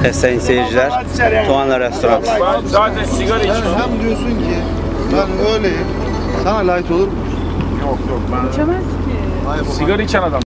Evet sayın seyirciler, Tuğanlar Restoran. Ben zaten sigara içiyorum. Hem diyorsun ki ben öyleyim. Sana layık olur mu? Yok ben İçemez ki. sigara içen adam.